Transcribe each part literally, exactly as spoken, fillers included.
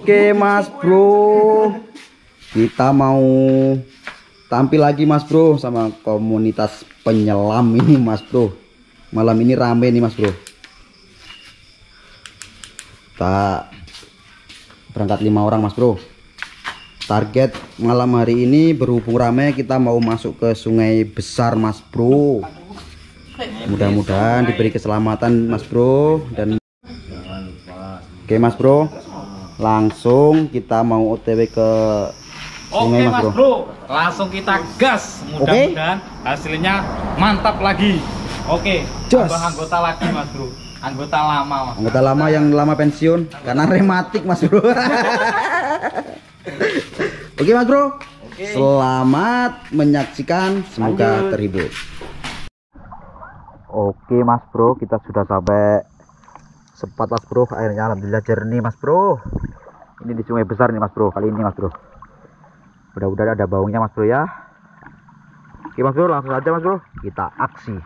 Oke Mas Bro, kita mau tampil lagi Mas Bro sama komunitas penyelam ini Mas Bro. Malam ini rame nih Mas Bro. Kita berangkat lima orang Mas Bro. Target malam hari ini berhubung rame, kita mau masuk ke sungai besar Mas Bro. Mudah-mudahan diberi keselamatan Mas Bro. Dan oke Mas Bro, langsung kita mau O T W ke sungai. Oke Mas Bro, Bro, langsung kita gas. Mudah-mudahan hasilnya mantap lagi. Oke, tambah anggota lagi Mas Bro. Anggota lama Mas. Anggota lama yang lama pensiun karena rematik Mas Bro. Oke Mas Bro, Oke. Selamat menyaksikan, semoga Lanjut. terhibur. Oke Mas Bro, kita sudah sampai sempat Mas Bro, airnya alhamdulillah jernih Mas Bro. Ini di sungai besar nih Mas Bro, kali ini Mas Bro. Mudah-mudahan ada baunya Mas Bro ya. Oke Mas Bro, langsung aja Mas Bro, kita aksi.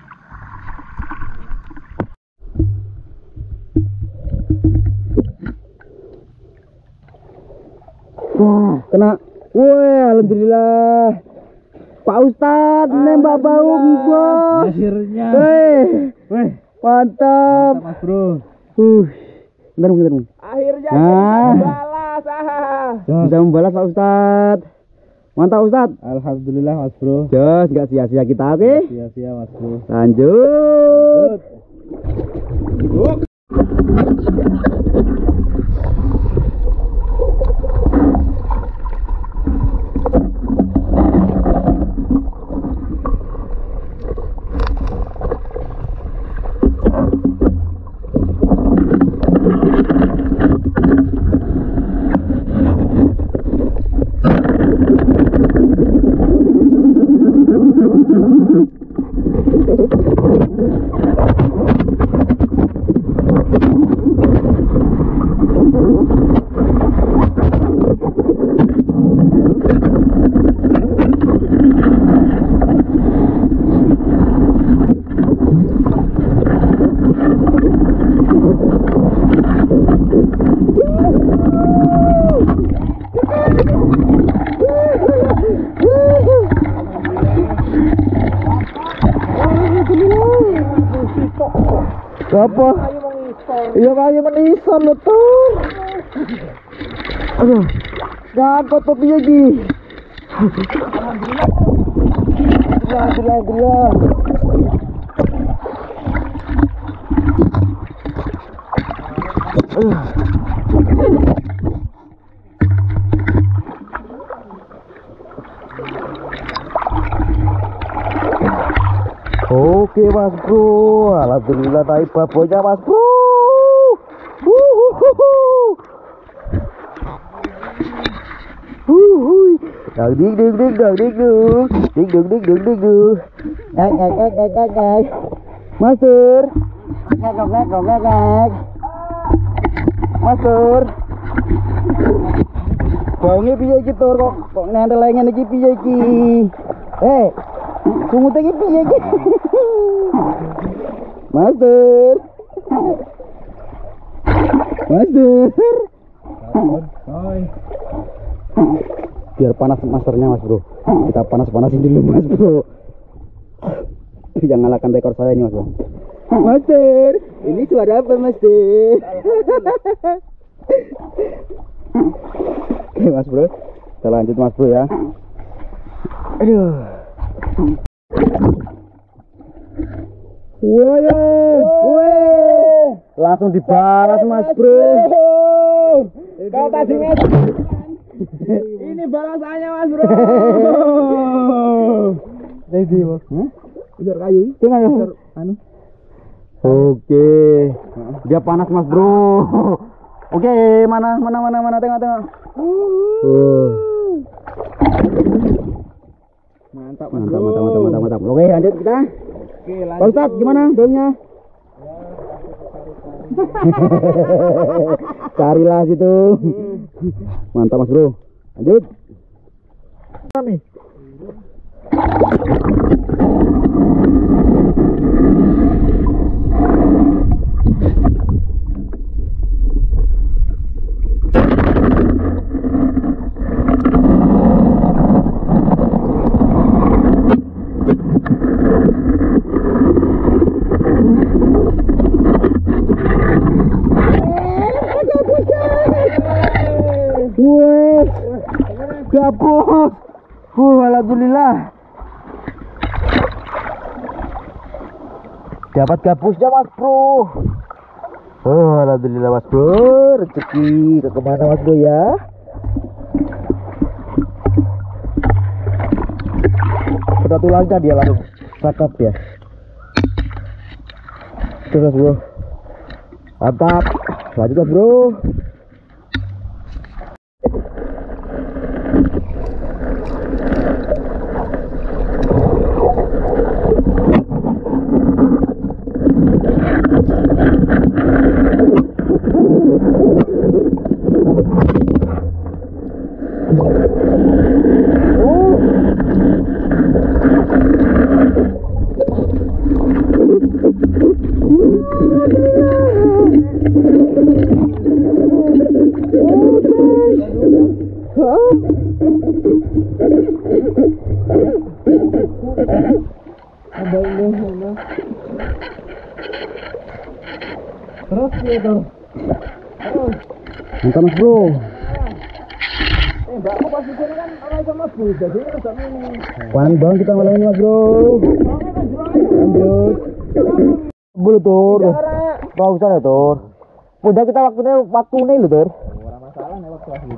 Wah, kena. Wah, alhamdulillah. Pak Ustadz nembak bau gua. Akhirnya. Weh. Weh, mantap. Mantap Mas Bro. Uh, bentar, bentar, bentar. Akhirnya nah. Membalas, ah. Bisa membalas Pak Ustadz. Mantap Ustadz. Alhamdulillah Mas Bro. Jos, nggak sia-sia kita, oke? Okay? Sia-sia Mas Bro. Lanjut. Lanjut. Apa? Iya kayu menisan betul. Aduh, ngangkut tapi lagi. Alhamdulillah, alhamdulillah. Aduh. Oke Mas Bro, alhamdulillah naik babonya Mas Bro. Huhuy, dang ding ding ding dang ding ding ding ding ding ding ding ding. Ngek ngek ngek ngek ngek ngek. Masur. Ngek ngek ngek ngek ngek. Masur. Baunge piye iki tur kok kok nendel ngene iki piye iki? Eh. Sungut iki piye iki? Master. Master. Biar panas masternya Mas Bro. Kita panas-panasin dulu Mas Bro. Jangan ngalahkan rekor saya ini Mas Bro. Master, ini suara apa Master? Oke Mas Bro, kita lanjut Mas Bro ya. Aduh. Woyo, weh, langsung dibalas Mas Bro. Kau tadi Mas. Ini balasannya Mas Bro. Jadi Bos. Ujar kayu. Tengah ya. Anu. Oke. Dia panas Mas Bro. Oke, mana mana mana mana tengok-tengok. Uh. Mantap Mas Bro. Mantap, mantap, mantap, mantap. Oke, lanjut kita. Oke, lanjut. Pak Ustadz, gimana daunnya? Carilah situ. Mantap Mas Bro. Lanjut. Kami. Dapur. Uh, alhamdulillah. Dapat gabusnya Mas Bro. Oh, alhamdulillah Mas Bro. Rezeki ke kemana Mas Bro ya? Satu langkah dia langsung cakep ya. Terus Bro. Mantap. Lanjut Mas Bro. Terus ya tuh. Mantap Mas Bro. Eh, mbakku pas di sini kan orang sama Mas Bro, jadi enggak ini. Panen bang kita malam ini Mas Bro. Lanjut. Bulu tur. Bau sana tur. Udah kita waktunya waktu ini lho tur. Ora masalah nek waktu asli.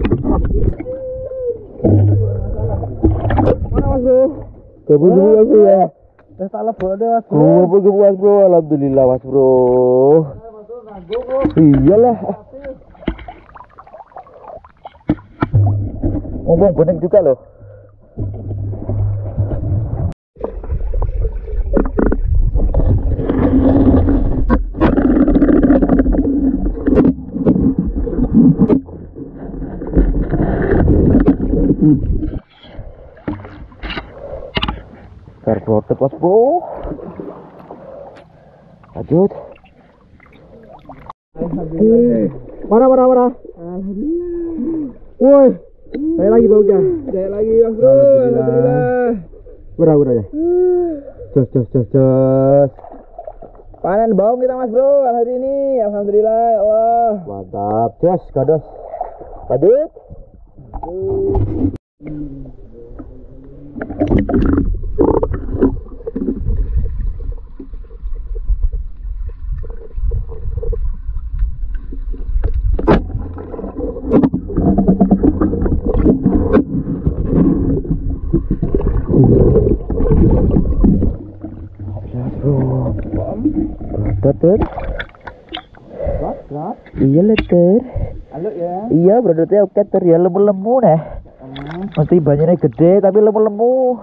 Mana Mas Bro? Kebu-kebu Mas Bro ya. Wis tak lebok deh Mas Bro. Kebu-kebu Mas Bro, alhamdulillah Mas Bro. Iyalah. Ngomong bening juga loh. Karbotet Mas Bro. Lanjut. Mana mana mana. Alhamdulillah. Woi, saya lagi baunya. Saya lagi Mas Bro. Alhamdulillah. Berapa berapa ya? Jos jos jos jos. Panen bawang kita Mas Bro hari ini. Alhamdulillah ya Allah. Mantap. Jos gados. Lanjut. Betul. Betul. Iya leter. Halo ya. Iya beratnya oke ter ya lemu-lemu nih. Hmm. Mesti banyaknya gede tapi lemu-lemu.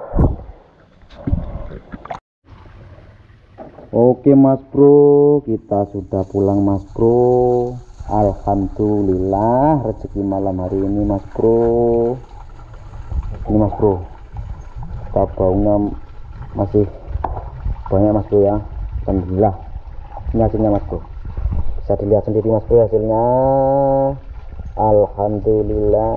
Oke Mas Bro, kita sudah pulang Mas Bro. Alhamdulillah rezeki malam hari ini Mas Bro. Ini Mas Bro. Tabaunya masih banyak Mas Bro ya. Alhamdulillah. Ini hasilnya Mas Bro, bisa dilihat sendiri Mas Bro hasilnya. Alhamdulillah.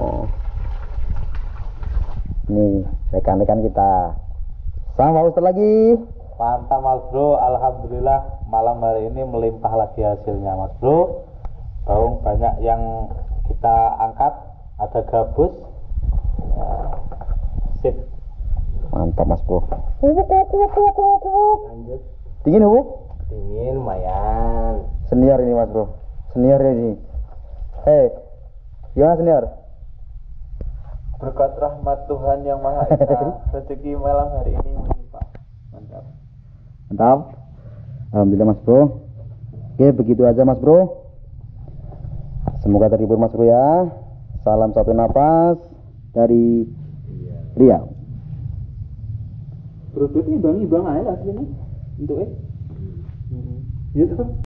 Nih rekan-rekan kita sama Ustaz lagi. Mantap Mas Bro, alhamdulillah malam hari ini melimpah lagi hasilnya Mas Bro. Bawang banyak yang kita angkat, ada gabus ya, sip. Mantap Mas Bro. Lanjut. Dingin Bu? Dingin lumayan. Senior ini Mas Bro, senior ini. Hei, gimana senior? Berkat rahmat Tuhan yang Maha Esa, rezeki malam hari ini melimpah. Mantap. Mantap. Alhamdulillah Mas Bro. Oke begitu aja Mas Bro. Semoga terhibur Mas Bro ya. Salam satu napas dari Riau. Bro ini bang ibang aja lah sini untuk eh. Gitu.